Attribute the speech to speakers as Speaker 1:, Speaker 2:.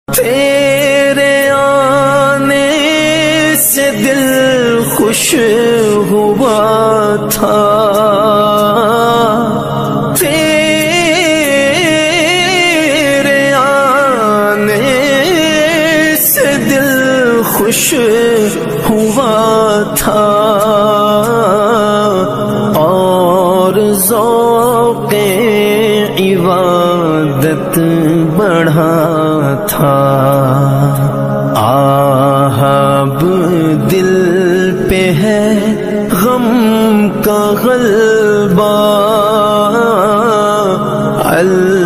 Speaker 1: तेरे आने से दिल खुश हुआ था, तेरे आने से दिल खुश हुआ था और ज़ौक़े इबादत बढ़ा था। आहब दिल पे है गम का ग़ल्बा,